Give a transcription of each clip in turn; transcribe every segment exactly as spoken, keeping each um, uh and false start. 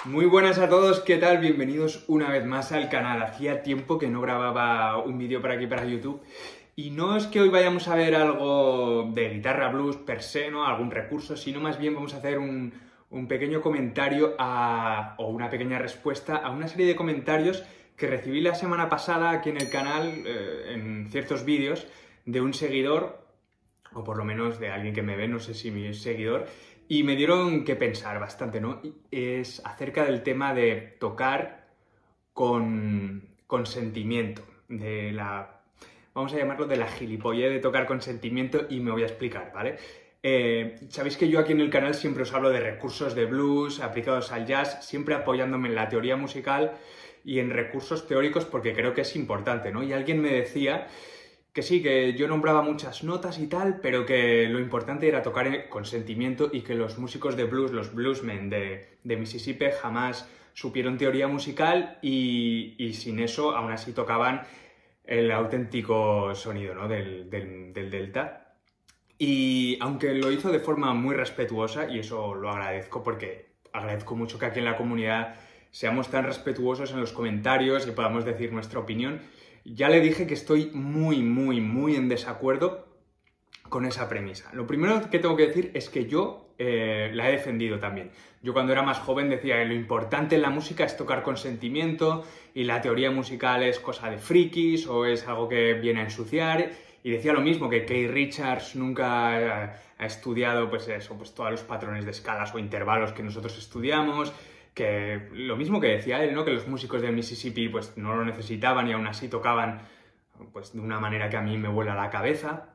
Muy buenas a todos, ¿qué tal? Bienvenidos una vez más al canal. Hacía tiempo que no grababa un vídeo para aquí, para YouTube. Y no es que hoy vayamos a ver algo de guitarra blues per se, ¿no? Algún recurso, sino más bien vamos a hacer un, un pequeño comentario a, o una pequeña respuesta a una serie de comentarios que recibí la semana pasada aquí en el canal, eh, en ciertos vídeos, de un seguidor, o por lo menos de alguien que me ve, no sé si mi seguidor, y me dieron que pensar bastante, ¿no? Es acerca del tema de tocar con, con sentimiento, de la, vamos a llamarlo de la gilipollez de tocar con sentimiento, y me voy a explicar, ¿vale? Eh, Sabéis que yo aquí en el canal siempre os hablo de recursos de blues aplicados al jazz, siempre apoyándome en la teoría musical y en recursos teóricos porque creo que es importante, ¿no? Y alguien me decía que sí, que yo nombraba muchas notas y tal, pero que lo importante era tocar con sentimiento y que los músicos de blues, los bluesmen de, de Mississippi, jamás supieron teoría musical y, y sin eso aún así tocaban el auténtico sonido, ¿no? del, del, del delta. Y aunque lo hizo de forma muy respetuosa, y eso lo agradezco porque agradezco mucho que aquí en la comunidad seamos tan respetuosos en los comentarios y podamos decir nuestra opinión, ya le dije que estoy muy, muy, muy en desacuerdo con esa premisa. Lo primero que tengo que decir es que yo eh, la he defendido también. Yo cuando era más joven decía que lo importante en la música es tocar con sentimiento y la teoría musical es cosa de frikis o es algo que viene a ensuciar. Y decía lo mismo, que Keith Richards nunca ha, ha estudiado pues eso, pues todos los patrones de escalas o intervalos que nosotros estudiamos. Que lo mismo que decía él, ¿no? Que los músicos de Mississippi pues no lo necesitaban y aún así tocaban pues de una manera que a mí me vuela la cabeza.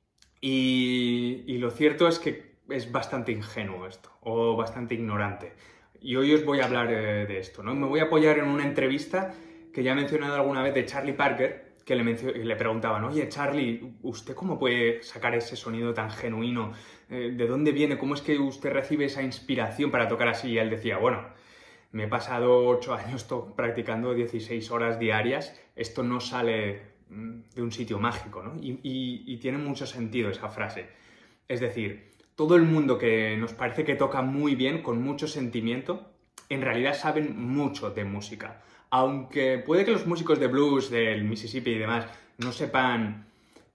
Y, y lo cierto es que es bastante ingenuo esto, o bastante ignorante. Y hoy os voy a hablar de, de esto, ¿no? Me voy a apoyar en una entrevista que ya he mencionado alguna vez de Charlie Parker, que le, le preguntaban, oye Charlie, ¿usted cómo puede sacar ese sonido tan genuino? ¿De dónde viene? ¿Cómo es que usted recibe esa inspiración para tocar así? Y él decía, bueno, me he pasado ocho años practicando dieciséis horas diarias, esto no sale de un sitio mágico, ¿no? Y, y, y tiene mucho sentido esa frase. Es decir, todo el mundo que nos parece que toca muy bien, con mucho sentimiento, en realidad saben mucho de música. Aunque puede que los músicos de blues, del Mississippi y demás, no sepan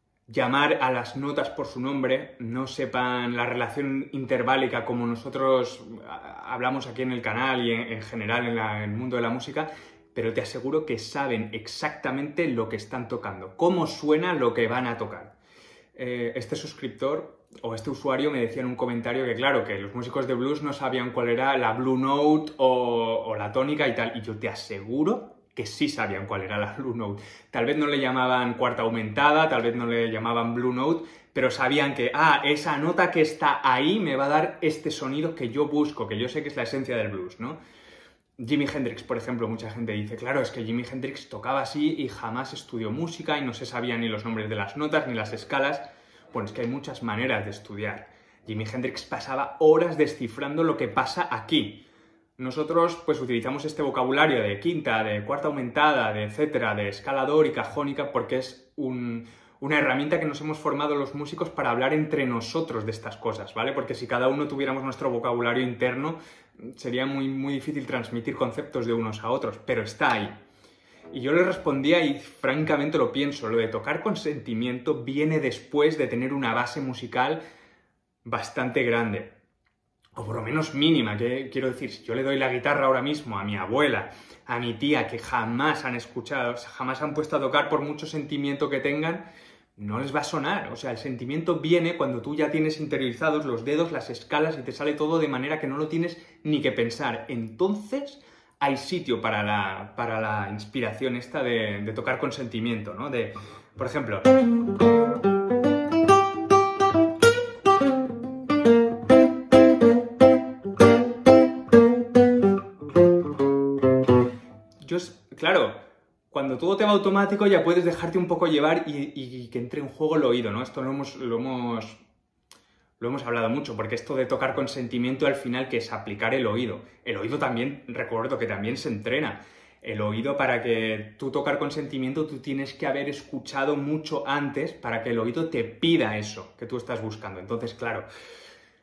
llamar a las notas por su nombre, no sepan la relación interválica como nosotros hablamos aquí en el canal y en, en general en, la, en el mundo de la música, pero te aseguro que saben exactamente lo que están tocando, cómo suena lo que van a tocar. Eh, este suscriptor o este usuario me decía en un comentario que claro, que los músicos de blues no sabían cuál era la blue note o, o la tónica y tal, y yo te aseguro que sí sabían cuál era la blue note. Tal vez no le llamaban cuarta aumentada, tal vez no le llamaban blue note, pero sabían que, ah, esa nota que está ahí me va a dar este sonido que yo busco, que yo sé que es la esencia del blues, ¿no? Jimi Hendrix, por ejemplo, mucha gente dice, claro, es que Jimi Hendrix tocaba así y jamás estudió música y no se sabían ni los nombres de las notas ni las escalas. Bueno, es que hay muchas maneras de estudiar. Jimi Hendrix pasaba horas descifrando lo que pasa aquí. Nosotros pues utilizamos este vocabulario de quinta, de cuarta aumentada, de etcétera, de escalador y cajónica porque es un, una herramienta que nos hemos formado los músicos para hablar entre nosotros de estas cosas, ¿vale? Porque si cada uno tuviéramos nuestro vocabulario interno sería muy, muy difícil transmitir conceptos de unos a otros, pero está ahí. Y yo le respondía y francamente lo pienso, lo de tocar con sentimiento viene después de tener una base musical bastante grande. O por lo menos mínima, que quiero decir, si yo le doy la guitarra ahora mismo a mi abuela, a mi tía, que jamás han escuchado, jamás han puesto a tocar por mucho sentimiento que tengan, no les va a sonar. O sea, el sentimiento viene cuando tú ya tienes interiorizados los dedos, las escalas y te sale todo de manera que no lo tienes ni que pensar. Entonces hay sitio para la, para la inspiración esta de, de tocar con sentimiento, ¿no? De, por ejemplo... Yo, claro, cuando todo te va automático ya puedes dejarte un poco llevar y, y que entre en juego el oído, ¿no? Esto lo hemos, lo hemos, lo hemos hablado mucho, porque esto de tocar con sentimiento al final, que es aplicar el oído. El oído también, recuerdo que también se entrena. El oído, para que tú tocar con sentimiento, tú tienes que haber escuchado mucho antes para que el oído te pida eso que tú estás buscando. Entonces, claro,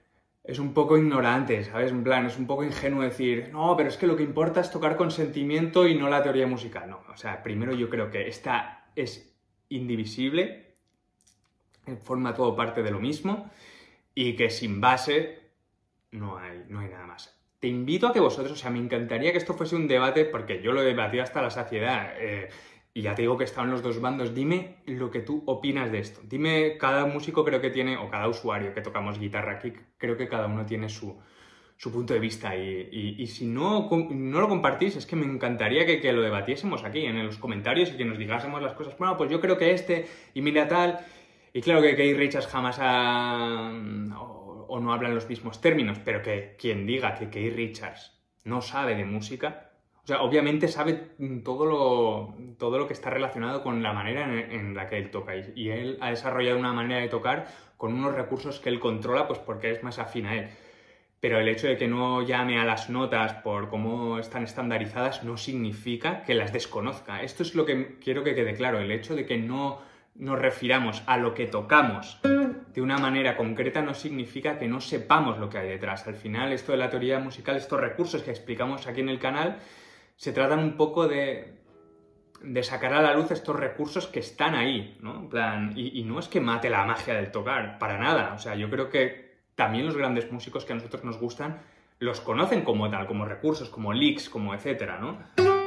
es un poco ignorante, ¿sabes? En plan, es un poco ingenuo decir, no, pero es que lo que importa es tocar con sentimiento y no la teoría musical. No, o sea, primero yo creo que esta es indivisible, forma todo parte de lo mismo y que sin base no hay, no hay nada más. Te invito a que vosotros, o sea, me encantaría que esto fuese un debate, porque yo lo he debatido hasta la saciedad, eh, y ya te digo que estaban los dos bandos. Dime lo que tú opinas de esto. Dime, cada músico creo que tiene, o cada usuario que tocamos guitarra aquí, creo que cada uno tiene su, su punto de vista. Y, y, y si no, no lo compartís, es que me encantaría que, que lo debatiésemos aquí en los comentarios y que nos digásemos las cosas. Bueno, pues yo creo que este, y mira tal. Y claro que Keith Richards jamás ha... O, o no habla en los mismos términos, pero que quien diga que Keith Richards no sabe de música... O sea, obviamente sabe todo lo, todo lo que está relacionado con la manera en, en la que él toca. Y, y él ha desarrollado una manera de tocar con unos recursos que él controla, pues porque es más afín a él. Pero el hecho de que no llame a las notas por cómo están estandarizadas no significa que las desconozca. Esto es lo que quiero que quede claro. El hecho de que no nos refiramos a lo que tocamos de una manera concreta no significa que no sepamos lo que hay detrás. Al final, esto de la teoría musical, estos recursos que explicamos aquí en el canal, se tratan un poco de, de sacar a la luz estos recursos que están ahí, ¿no? En plan, y, y no es que mate la magia del tocar, para nada. O sea, yo creo que también los grandes músicos que a nosotros nos gustan los conocen como tal, como recursos, como licks, como etcétera, ¿no?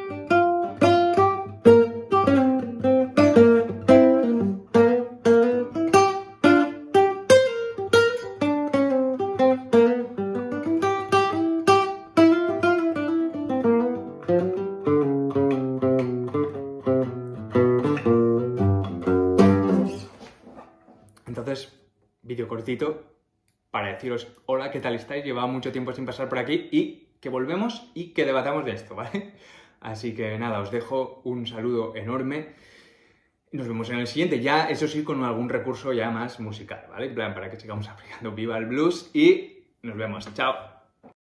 Entonces, vídeo cortito para deciros hola, ¿qué tal estáis? Llevaba mucho tiempo sin pasar por aquí y que volvemos y que debatamos de esto, ¿vale? Así que nada, os dejo un saludo enorme. Nos vemos en el siguiente, ya eso sí con algún recurso ya más musical, ¿vale? En plan, para que sigamos aplicando Viva el Blues y nos vemos. ¡Chao!